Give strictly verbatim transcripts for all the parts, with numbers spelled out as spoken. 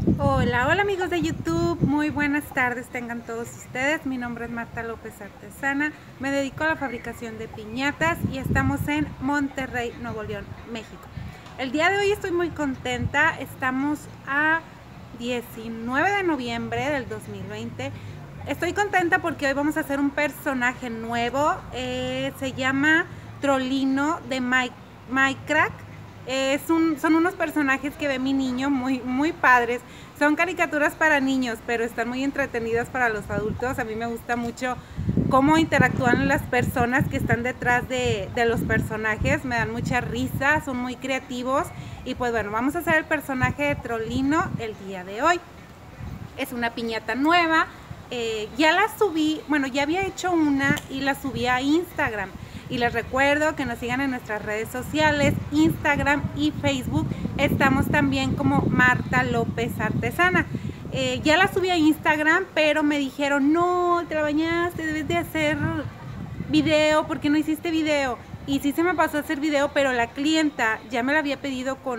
Hola, hola amigos de YouTube, muy buenas tardes tengan todos ustedes. Mi nombre es Marta López Artesana, me dedico a la fabricación de piñatas y estamos en Monterrey, Nuevo León, México. El día de hoy estoy muy contenta, estamos a diecinueve de noviembre del dos mil veinte. Estoy contenta porque hoy vamos a hacer un personaje nuevo, eh, se llama Trollino de Mike, Minecraft. Es un, son unos personajes que ve mi niño muy, muy padres. Son caricaturas para niños, pero están muy entretenidas para los adultos. A mí me gusta mucho cómo interactúan las personas que están detrás de, de los personajes. Me dan mucha risa, son muy creativos. Y pues bueno, vamos a hacer el personaje de Trollino el día de hoy. Es una piñata nueva. Eh, ya la subí, bueno, ya había hecho una y la subí a Instagram. Y les recuerdo que nos sigan en nuestras redes sociales, Instagram y Facebook. Estamos también como Marta López Artesana. Eh, ya la subí a Instagram, pero me dijeron, no, te la bañaste, debes de hacer video, ¿por qué no hiciste video? Y sí se me pasó a hacer video, pero la clienta ya me la había pedido con,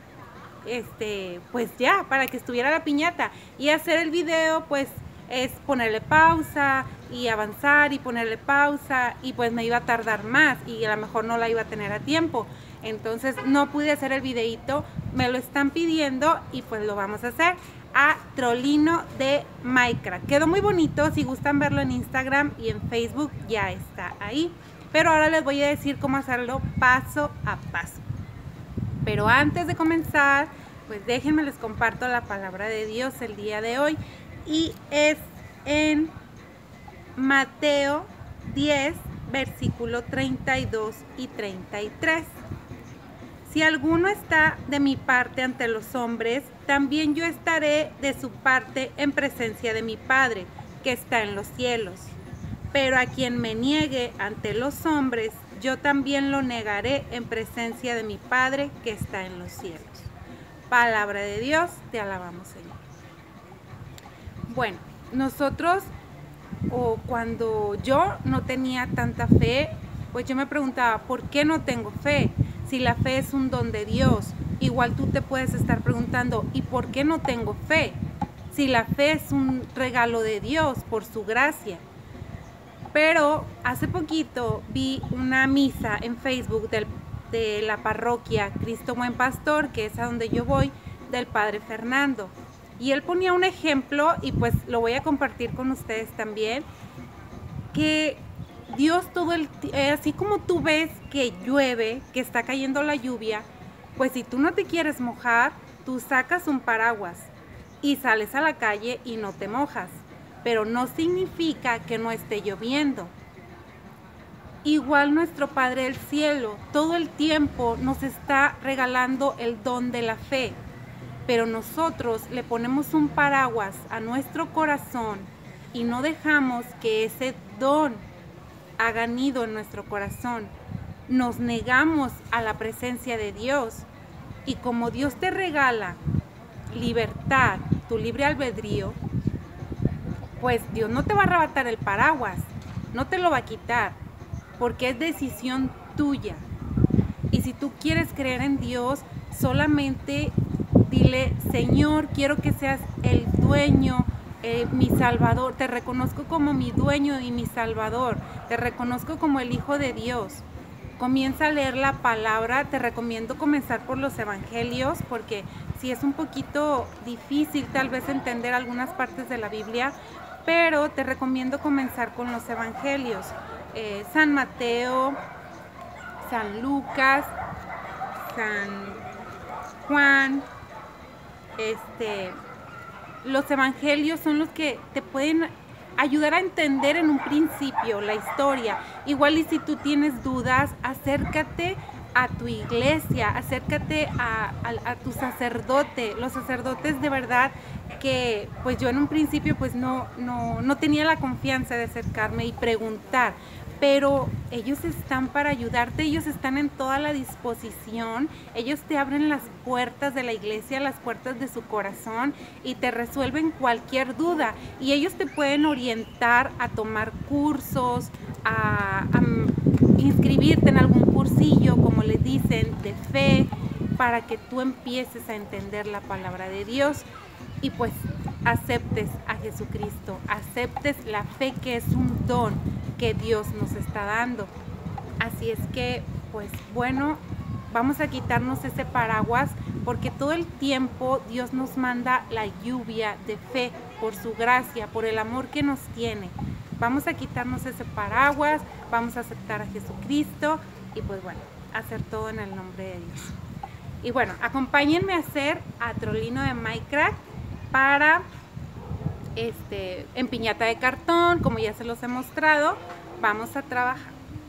este, pues ya, para que estuviera la piñata. Y hacer el video, pues, es ponerle pausa y avanzar y ponerle pausa y pues me iba a tardar más y a lo mejor no la iba a tener a tiempo, entonces no pude hacer el videito. Me lo están pidiendo y pues lo vamos a hacer a Trollino de Minecraft. Quedó muy bonito, si gustan verlo en Instagram y en Facebook ya está ahí, pero ahora les voy a decir cómo hacerlo paso a paso. Pero antes de comenzar, pues déjenme les comparto la palabra de Dios el día de hoy. Y es en Mateo diez, versículo treinta y dos y treinta y tres. Si alguno está de mi parte ante los hombres, también yo estaré de su parte en presencia de mi Padre, que está en los cielos. Pero a quien me niegue ante los hombres, yo también lo negaré en presencia de mi Padre, que está en los cielos. Palabra de Dios, te alabamos, Señor. Bueno, nosotros, o cuando yo no tenía tanta fe, pues yo me preguntaba, ¿por qué no tengo fe? Si la fe es un don de Dios. Igual tú te puedes estar preguntando, ¿y por qué no tengo fe? Si la fe es un regalo de Dios por su gracia. Pero hace poquito vi una misa en Facebook del, de la parroquia Cristo Buen Pastor, que es a donde yo voy, del Padre Fernando. Y él ponía un ejemplo, y pues lo voy a compartir con ustedes también, que Dios todo el eh, así como tú ves que llueve, que está cayendo la lluvia, pues si tú no te quieres mojar, tú sacas un paraguas y sales a la calle y no te mojas, pero no significa que no esté lloviendo. Igual nuestro Padre del Cielo todo el tiempo nos está regalando el don de la fe. Pero nosotros le ponemos un paraguas a nuestro corazón y no dejamos que ese don haga nido en nuestro corazón. Nos negamos a la presencia de Dios. Y como Dios te regala libertad, tu libre albedrío, pues Dios no te va a arrebatar el paraguas, no te lo va a quitar, porque es decisión tuya. Y si tú quieres creer en Dios, solamente dile, Señor, quiero que seas el dueño, eh, mi Salvador. Te reconozco como mi dueño y mi Salvador. Te reconozco como el Hijo de Dios. Comienza a leer la palabra. Te recomiendo comenzar por los evangelios, porque sí es un poquito difícil tal vez entender algunas partes de la Biblia, pero te recomiendo comenzar con los evangelios. Eh, San Mateo, San Lucas, San Juan. Este, los evangelios son los que te pueden ayudar a entender en un principio la historia. Igual y si tú tienes dudas, acércate a tu iglesia, acércate a, a, a tu sacerdote. Los sacerdotes de verdad que pues yo en un principio pues no, no, no tenía la confianza de acercarme y preguntar, pero ellos están para ayudarte, ellos están en toda la disposición, ellos te abren las puertas de la iglesia, las puertas de su corazón y te resuelven cualquier duda, y ellos te pueden orientar a tomar cursos, a, a inscribirte en algún cursillo, como les dicen, de fe, para que tú empieces a entender la palabra de Dios. y pues aceptes a Jesucristo, aceptes la fe, que es un don que Dios nos está dando. Así es que, pues bueno, vamos a quitarnos ese paraguas, porque todo el tiempo Dios nos manda la lluvia de fe por su gracia, por el amor que nos tiene. Vamos a quitarnos ese paraguas, vamos a aceptar a Jesucristo y pues bueno, hacer todo en el nombre de Dios. Y bueno, acompáñenme a hacer a Trolino de Minecraft para este, en piñata de cartón, como ya se los he mostrado. Vamos a trabajar.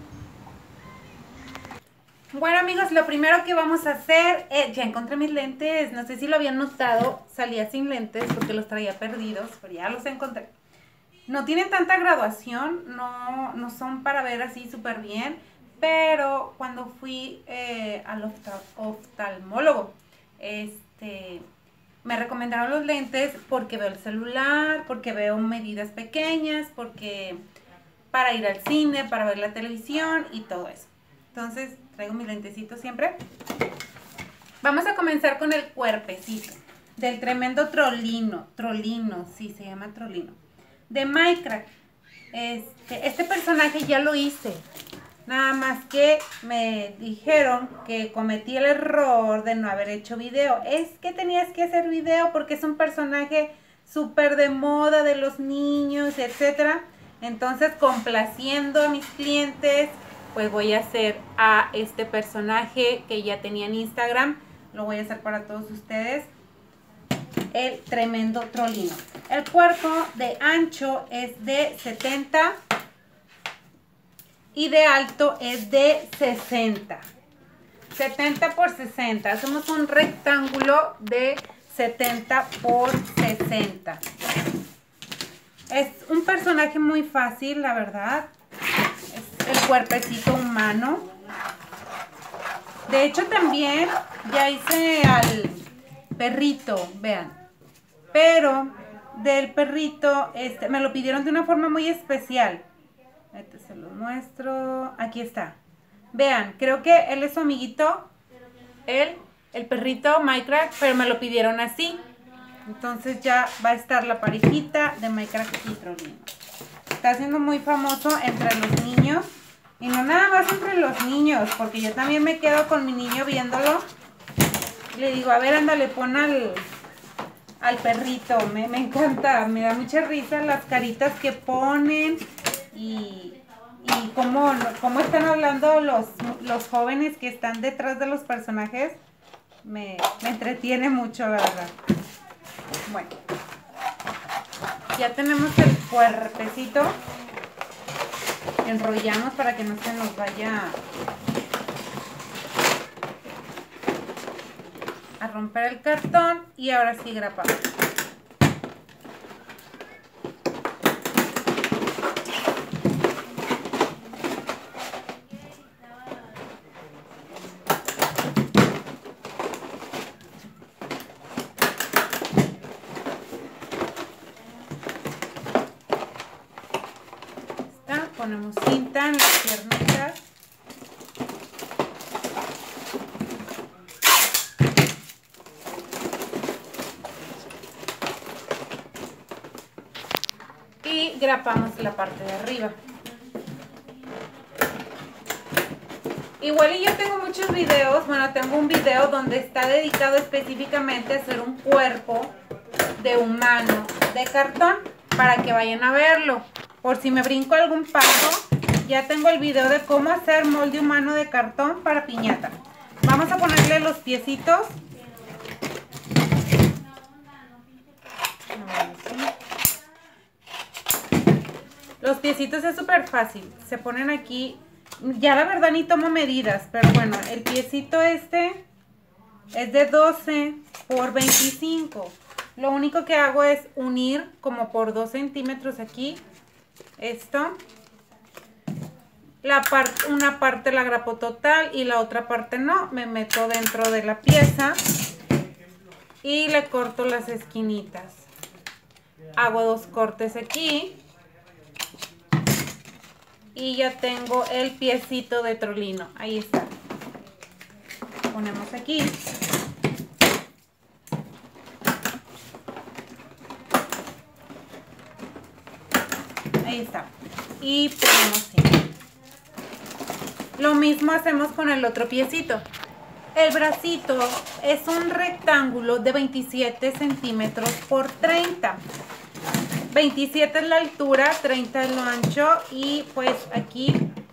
Bueno amigos, lo primero que vamos a hacer, eh, ya encontré mis lentes, no sé si lo habían notado, salía sin lentes porque los traía perdidos, pero ya los encontré. No tienen tanta graduación, no, no son para ver así súper bien, pero cuando fui eh, al oftal oftalmólogo, este, me recomendaron los lentes porque veo el celular, porque veo medidas pequeñas, porque para ir al cine, para ver la televisión y todo eso. Entonces traigo mis lentecitos siempre. Vamos a comenzar con el cuerpecito del tremendo Trolino, Trolino, sí se llama Trolino, de Minecraft. Este, este personaje ya lo hice, nada más que me dijeron que cometí el error de no haber hecho video. Es que tenías que hacer video porque es un personaje súper de moda de los niños, etcétera. Entonces, complaciendo a mis clientes, pues voy a hacer a este personaje que ya tenía en Instagram. Lo voy a hacer para todos ustedes. El tremendo Trolino. El cuerpo de ancho es de setenta y de alto es de sesenta. setenta por sesenta. Hacemos un rectángulo de setenta por sesenta. Es un personaje muy fácil, la verdad. Es el cuerpecito humano. De hecho, también ya hice al perrito, vean. Pero del perrito, este, me lo pidieron de una forma muy especial. Este se lo muestro. Aquí está. Vean, creo que él es su amiguito. Él, el perrito Minecraft, pero me lo pidieron así. Entonces ya va a estar la parejita de Minecraft y Trolino. Está siendo muy famoso entre los niños. Y no nada más entre los niños, porque yo también me quedo con mi niño viéndolo. Le digo, a ver, ándale, pon al, al perrito. Me, me encanta, me da mucha risa las caritas que ponen. Y, y cómo, cómo están hablando los, los jóvenes que están detrás de los personajes. Me, me entretiene mucho, la verdad. Bueno, ya tenemos el cuerpecito. Enrollamos para que no se nos vaya a romper el cartón. Y ahora sí grapamos. Ponemos cinta en las piernitas. Y grapamos la parte de arriba. Igual y yo tengo muchos videos, bueno, tengo un video donde está dedicado específicamente a hacer un cuerpo de humano de cartón, para que vayan a verlo. Por si me brinco algún paso, ya tengo el video de cómo hacer molde humano de cartón para piñata. Vamos a ponerle los piecitos. Los piecitos es súper fácil. Se ponen aquí. Ya la verdad ni tomo medidas, pero bueno, el piecito este es de doce por veinticinco. Lo único que hago es unir como por dos centímetros aquí. Esto, la parte, una parte la grapo total y la otra parte no. Me meto dentro de la pieza y le corto las esquinitas. Hago dos cortes aquí y ya tengo el piecito de Trolino. Ahí está. Ponemos aquí. ahí está. Y ponemos así. Lo mismo hacemos con el otro piecito. El bracito es un rectángulo de veintisiete centímetros por treinta. veintisiete es la altura, treinta es lo ancho y pues aquí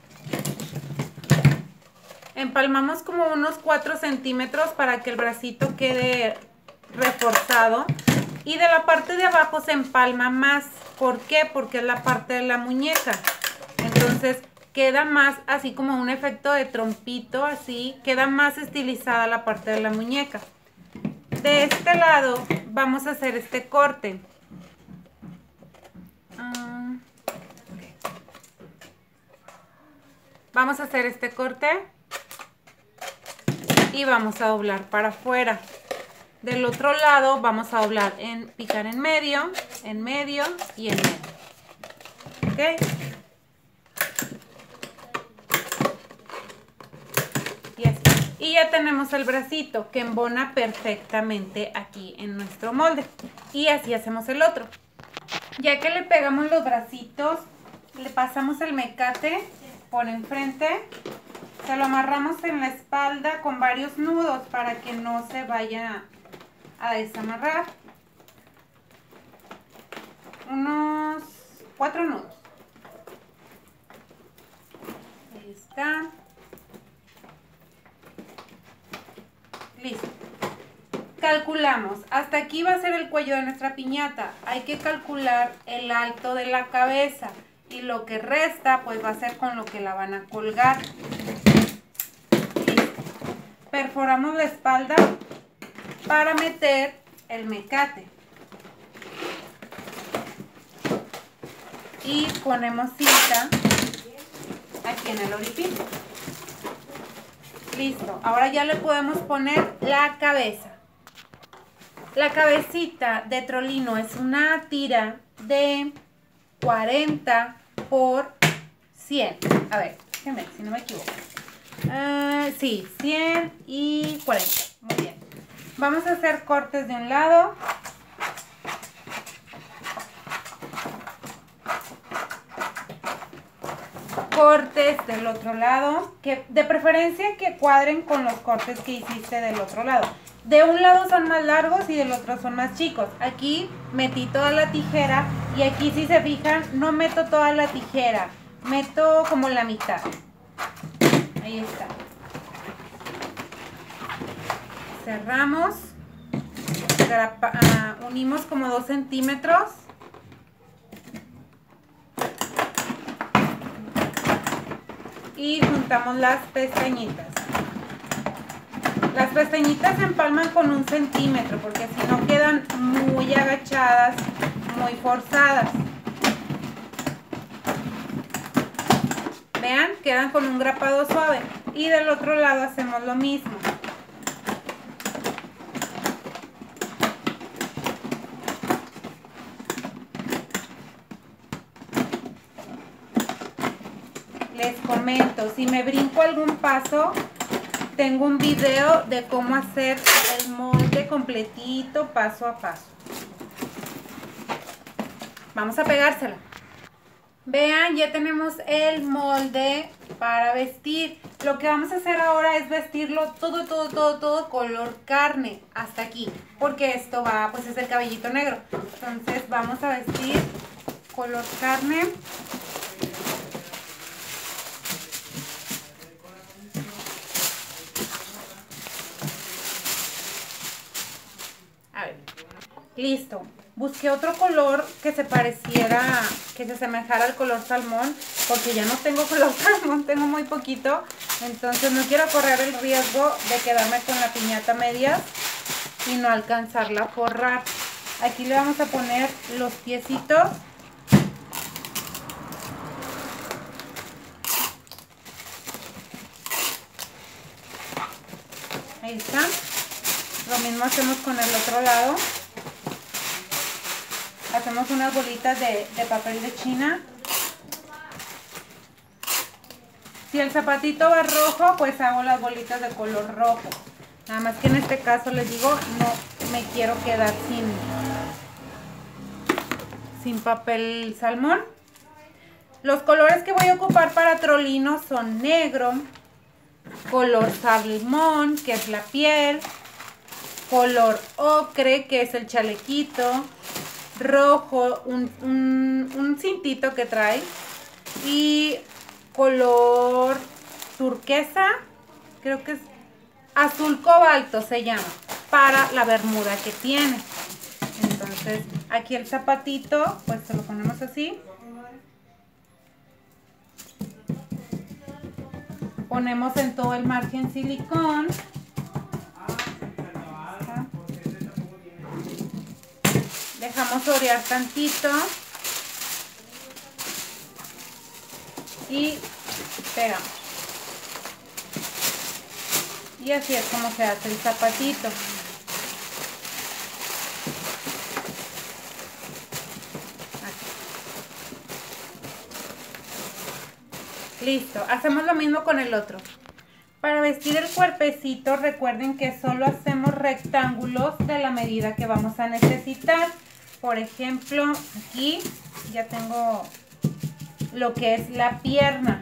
empalmamos como unos cuatro centímetros para que el bracito quede reforzado. Y de la parte de abajo se empalma más. ¿Por qué? Porque es la parte de la muñeca. Entonces queda más así como un efecto de trompito, así. Queda más estilizada la parte de la muñeca. De este lado vamos a hacer este corte. Um, vamos a hacer este corte. Y vamos a doblar para afuera. Del otro lado vamos a doblar en picar en medio, en medio y en medio. ¿Ok? Y así. Y ya tenemos el bracito que embona perfectamente aquí en nuestro molde. Y así hacemos el otro. Ya que le pegamos los bracitos, le pasamos el mecate por enfrente. Se lo amarramos en la espalda con varios nudos para que no se vaya a desamarrar. Unos cuatro nudos. Ahí está. Listo. Calculamos. Hasta aquí va a ser el cuello de nuestra piñata. Hay que calcular el alto de la cabeza. Y lo que resta pues va a ser con lo que la van a colgar. Listo. Perforamos la espalda para meter el mecate. Y ponemos cinta aquí en el oripil. Listo. Ahora ya le podemos poner la cabeza. La cabecita de trolino es una tira de cuarenta por cien. A ver, déjenme ver si no me equivoco. Uh, sí, cien y cuarenta. Muy bien. Vamos a hacer cortes de un lado. Cortes del otro lado. Que de preferencia que cuadren con los cortes que hiciste del otro lado. De un lado son más largos y del otro son más chicos. Aquí metí toda la tijera y aquí, si se fijan, no meto toda la tijera. Meto como la mitad. Ahí está. Cerramos, grapa, uh, unimos como dos centímetros y juntamos las pestañitas. Las pestañitas se empalman con un centímetro porque si no quedan muy agachadas, muy forzadas. Vean, quedan con un grapado suave. Y del otro lado hacemos lo mismo. Les comento, si me brinco algún paso, tengo un video de cómo hacer el molde completito, paso a paso. Vamos a pegársela. Vean, ya tenemos el molde para vestir. Lo que vamos a hacer ahora es vestirlo todo, todo, todo, todo color carne hasta aquí. Porque esto va, pues es el cabellito negro. Entonces vamos a vestir color carne. A ver, listo. Busqué otro color que se pareciera, que se asemejara al color salmón, porque ya no tengo color salmón, tengo muy poquito. Entonces no quiero correr el riesgo de quedarme con la piñata medias y no alcanzarla a forrar. Aquí le vamos a poner los piecitos. Ahí está. Lo mismo hacemos con el otro lado. Hacemos unas bolitas de, de papel de China. Si el zapatito va rojo, pues hago las bolitas de color rojo. Nada más que en este caso les digo, no me quiero quedar sin, sin papel salmón. Los colores que voy a ocupar para trolino son negro, color salmón, que es la piel, color ocre, que es el chalequito, rojo, un, un, un cintito que trae, y color turquesa, creo que es azul cobalto se llama, para la bermuda que tiene. Entonces aquí el zapatito pues se lo ponemos así, ponemos en todo el margen silicón, dejamos orear tantito y pegamos. Y así es como se hace el zapatito. Así. Listo, hacemos lo mismo con el otro. Para vestir el cuerpecito, recuerden que solo hacemos rectángulos de la medida que vamos a necesitar. Por ejemplo, aquí ya tengo lo que es la pierna.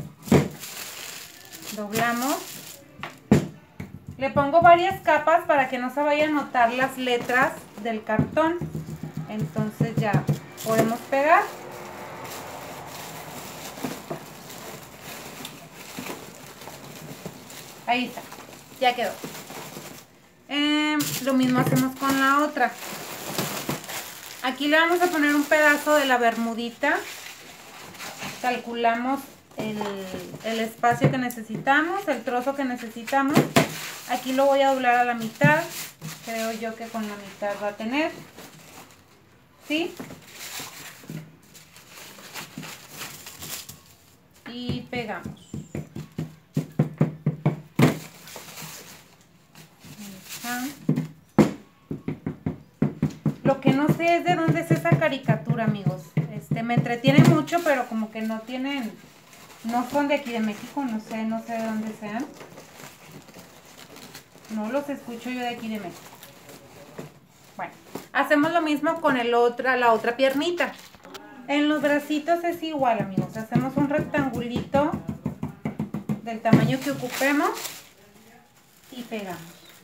Doblamos. Le pongo varias capas para que no se vayan a notar las letras del cartón. Entonces ya podemos pegar. Ahí está, ya quedó. Eh, lo mismo hacemos con la otra. Aquí le vamos a poner un pedazo de la bermudita. Calculamos el, el espacio que necesitamos, el trozo que necesitamos. Aquí lo voy a doblar a la mitad. Creo yo que con la mitad va a tener. ¿Sí? Y pegamos. Lo que no sé es de dónde es esa caricatura, amigos. Este, me entretiene mucho, pero como que no tienen, no son de aquí de México, no sé, no sé de dónde sean. No los escucho yo de aquí de México. Bueno, hacemos lo mismo con el otra, la otra piernita. En los bracitos es igual, amigos. Hacemos un rectangulito del tamaño que ocupemos y pegamos.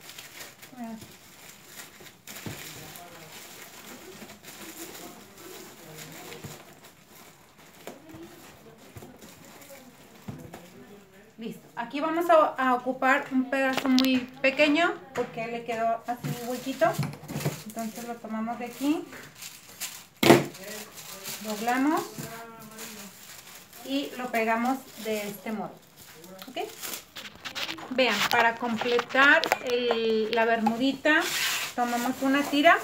Listo. Aquí vamos a, a ocupar un pedazo muy pequeño porque le quedó así huequito. Entonces lo tomamos de aquí, doblamos y lo pegamos de este modo. ¿Ok? Vean, para completar el, la bermudita, tomamos una tira,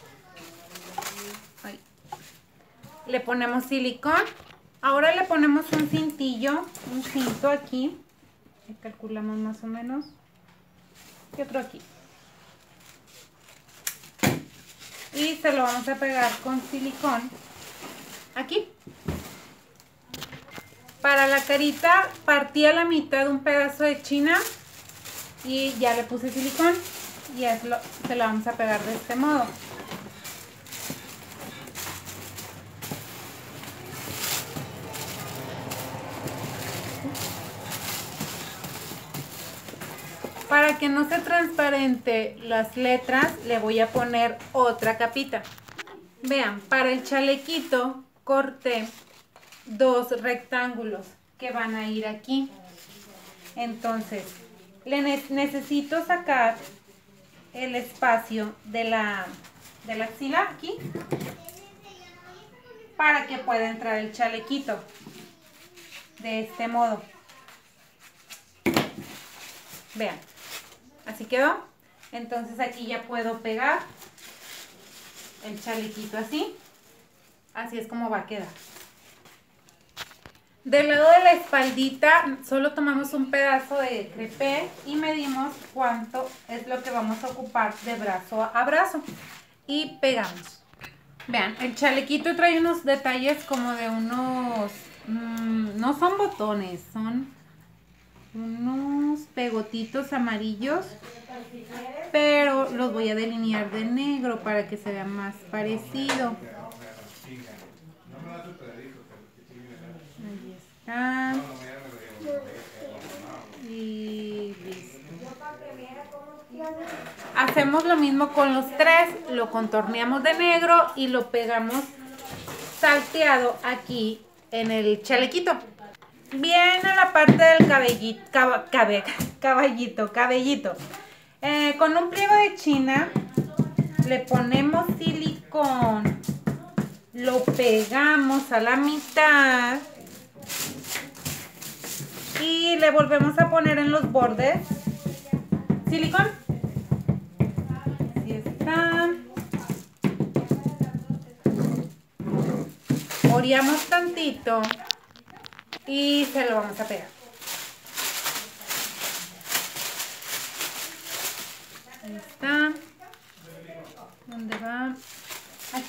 ahí, le ponemos silicón, ahora le ponemos un cintillo, un cinto aquí, y calculamos más o menos, y otro aquí. Y se lo vamos a pegar con silicón aquí. Para la carita partí a la mitad un pedazo de china y ya le puse silicón y es lo, se lo vamos a pegar de este modo. Para que no se transparente las letras, le voy a poner otra capita. Vean, para el chalequito corté dos rectángulos que van a ir aquí. Entonces, le ne necesito sacar el espacio de la, de la axila aquí para que pueda entrar el chalequito de este modo. Vean, así quedó. Entonces aquí ya puedo pegar el chalequito así. Así es como va a quedar. Del lado de la espaldita solo tomamos un pedazo de crepé y medimos cuánto es lo que vamos a ocupar de brazo a brazo y pegamos. Vean, el chalequito trae unos detalles como de unos, mmm, no son botones, son unos pegotitos amarillos, pero los voy a delinear de negro para que se vea más parecido. Ah, y listo. Hacemos lo mismo con los tres, lo contorneamos de negro y lo pegamos salteado aquí en el chalequito. Viene la parte del cabellito, cab cabe caballito, cabellito. Eh, con un pliego de china le ponemos silicón, lo pegamos a la mitad y le volvemos a poner en los bordes silicón. Así está. Oreamos tantito y se lo vamos a pegar. Ahí está. ¿Dónde va? Aquí.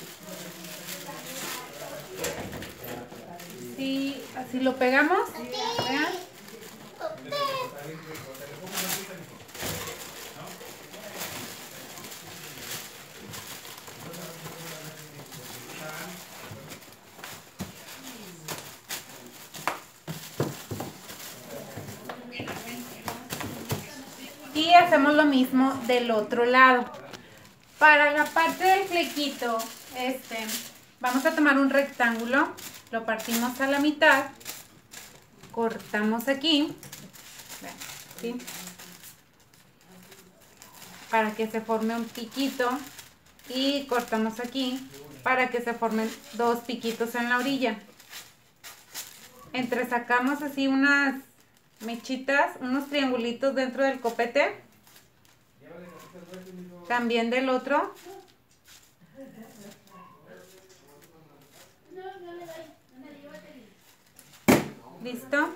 Sí, así lo pegamos. ¿Vean? Y hacemos lo mismo del otro lado. Para la parte del flequito, este, vamos a tomar un rectángulo, lo partimos a la mitad, cortamos aquí, ¿sí?, para que se forme un piquito, y cortamos aquí para que se formen dos piquitos en la orilla. Entresacamos así unas mechitas, unos triangulitos dentro del copete, también del otro. Listo.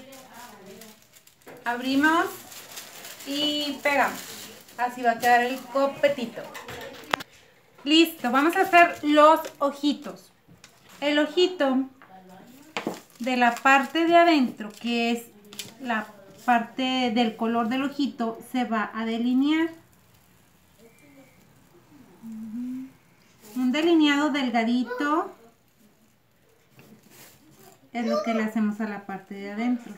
Abrimos y pegamos. Así va a quedar el copetito. Listo, vamos a hacer los ojitos. El ojito de la parte de adentro, que es la parte del color del ojito, se va a delinear. Un delineado delgadito es lo que le hacemos a la parte de adentro.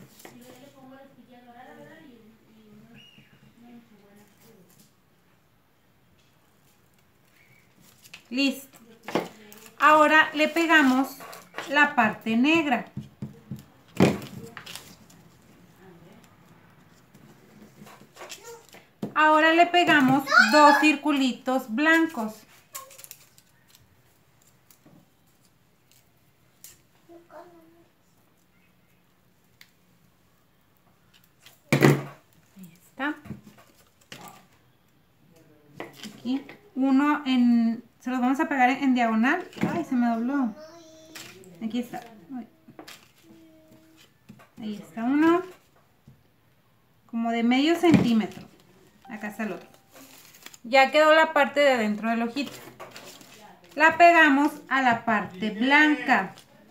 Listo. Ahora le pegamos la parte negra. Ahora le pegamos dos circulitos blancos. Ahí está. Aquí. Uno en... Se los vamos a pegar en, en diagonal. Ay, se me dobló. Aquí está. Ahí está uno. Como de medio centímetro. Acá está el otro. Ya quedó la parte de adentro del ojito. La pegamos a la parte blanca.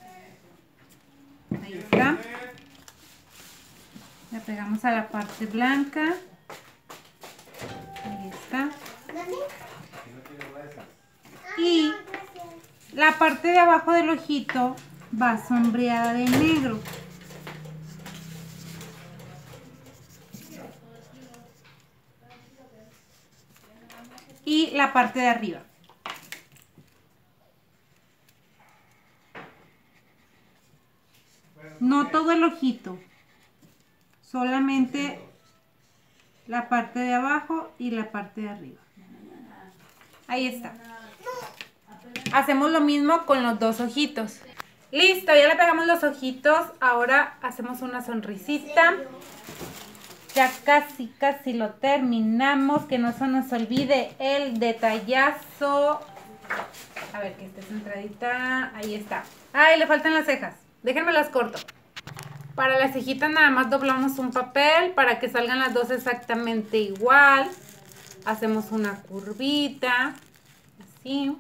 Ahí está. La pegamos a la parte blanca. Ahí está. Y la parte de abajo del ojito va sombreada de negro. Y la parte de arriba. No todo el ojito, solamente la parte de abajo y la parte de arriba. Ahí está. Hacemos lo mismo con los dos ojitos. Listo, ya le pegamos los ojitos. Ahora hacemos una sonrisita. Ya casi, casi lo terminamos. Que no se nos olvide el detallazo. A ver, que esté centradita. Ahí está. Ay, le faltan las cejas. Déjenme las corto. Para las cejitas nada más doblamos un papel para que salgan las dos exactamente igual. Hacemos una curvita. Así.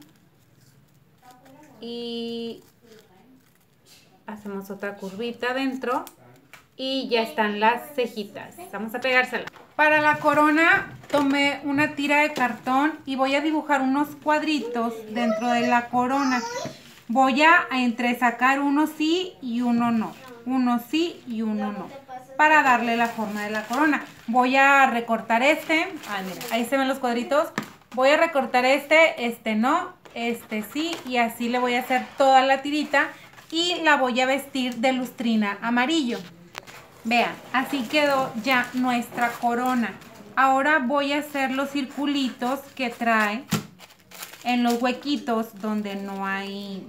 Y hacemos otra curvita adentro. Y ya están las cejitas. Vamos a pegárselas. Para la corona tomé una tira de cartón y voy a dibujar unos cuadritos dentro de la corona. Voy a entresacar uno sí y uno no. Uno sí y uno no, para darle la forma de la corona. Voy a recortar este. Ah, mira, ahí se ven los cuadritos. Voy a recortar este, este no, este sí, y así le voy a hacer toda la tirita y la voy a vestir de lustrina amarillo. Vean, así quedó ya nuestra corona. Ahora voy a hacer los circulitos que trae en los huequitos donde no hay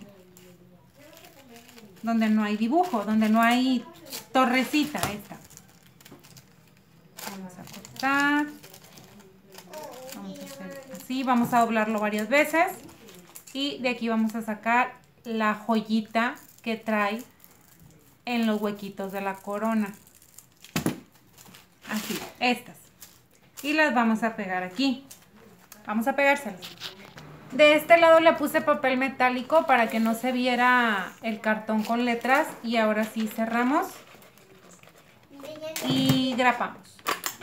donde no hay dibujo, donde no hay torrecita esta. Vamos a cortar. Vamos a hacer así, vamos a doblarlo varias veces y de aquí vamos a sacar la joyita que trae en los huequitos de la corona. Así, estas. Y las vamos a pegar aquí. Vamos a pegárselas. De este lado le puse papel metálico para que no se viera el cartón con letras. Y ahora sí cerramos. Y grapamos.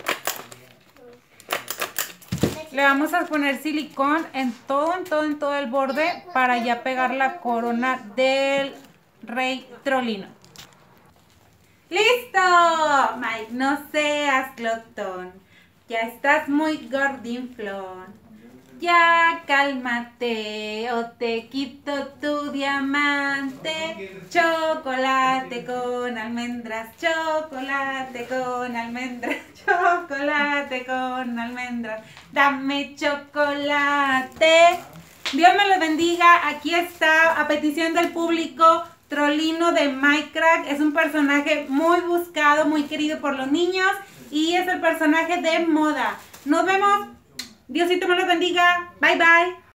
Le vamos a poner silicón en todo, en todo, en todo el borde para ya pegar la corona del rey Trolino. ¡Listo! Mike, no seas glotón. Ya estás muy gordinflón. Ya cálmate o te quito tu diamante. Chocolate con almendras, chocolate con almendras, chocolate con almendras. Dame chocolate. Dios me lo bendiga. Aquí está, a petición del público, Trolino de Minecraft. Es un personaje muy buscado, muy querido por los niños y es el personaje de moda. Nos vemos. Diosito me los bendiga. Bye, bye.